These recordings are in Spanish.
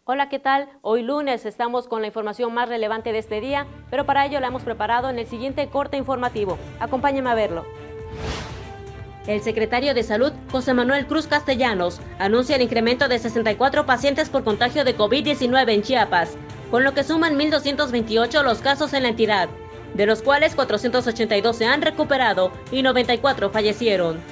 Hola, ¿qué tal? Hoy lunes estamos con la información más relevante de este día, pero para ello la hemos preparado en el siguiente corte informativo. Acompáñame a verlo. El secretario de Salud, José Manuel Cruz Castellanos, anuncia el incremento de 64 pacientes por contagio de COVID-19 en Chiapas, con lo que suman 1.228 los casos en la entidad, de los cuales 482 se han recuperado y 94 fallecieron.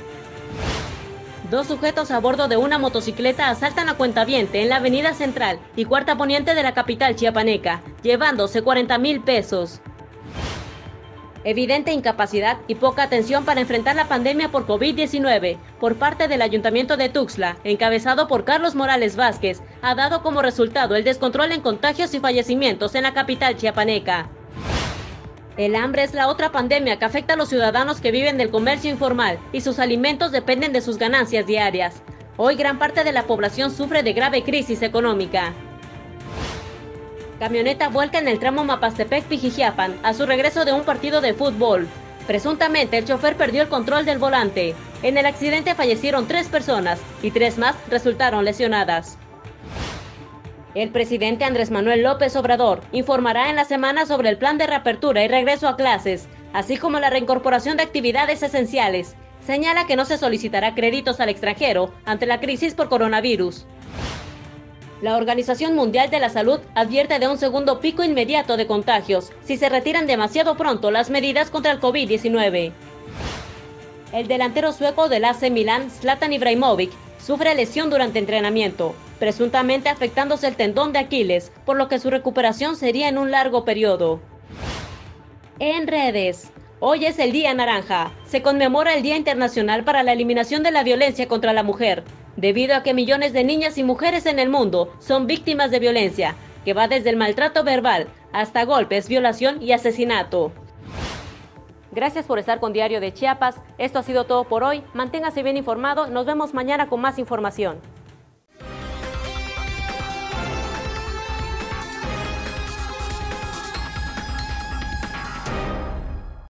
Dos sujetos a bordo de una motocicleta asaltan a cuentaviente en la avenida Central y Cuarta Poniente de la capital chiapaneca, llevándose 40,000 pesos. Evidente incapacidad y poca atención para enfrentar la pandemia por COVID-19 por parte del Ayuntamiento de Tuxtla, encabezado por Carlos Morales Vázquez, ha dado como resultado el descontrol en contagios y fallecimientos en la capital chiapaneca. El hambre es la otra pandemia que afecta a los ciudadanos que viven del comercio informal y sus alimentos dependen de sus ganancias diarias. Hoy gran parte de la población sufre de grave crisis económica. Camioneta vuelca en el tramo Mapastepec-Pijijiapan a su regreso de un partido de fútbol. Presuntamente el chofer perdió el control del volante. En el accidente fallecieron 3 personas y 3 más resultaron lesionadas. El presidente Andrés Manuel López Obrador informará en la semana sobre el plan de reapertura y regreso a clases, así como la reincorporación de actividades esenciales. Señala que no se solicitará créditos al extranjero ante la crisis por coronavirus. La Organización Mundial de la Salud advierte de un segundo pico inmediato de contagios si se retiran demasiado pronto las medidas contra el COVID-19. El delantero sueco del AC Milán, Zlatan Ibrahimovic, sufre lesión durante entrenamiento, presuntamente afectándose el tendón de Aquiles, por lo que su recuperación sería en un largo periodo. En redes, hoy es el Día Naranja. Se conmemora el Día Internacional para la Eliminación de la Violencia contra la Mujer, debido a que millones de niñas y mujeres en el mundo son víctimas de violencia, que va desde el maltrato verbal hasta golpes, violación y asesinato. Gracias por estar con Diario de Chiapas. Esto ha sido todo por hoy. Manténgase bien informado. Nos vemos mañana con más información.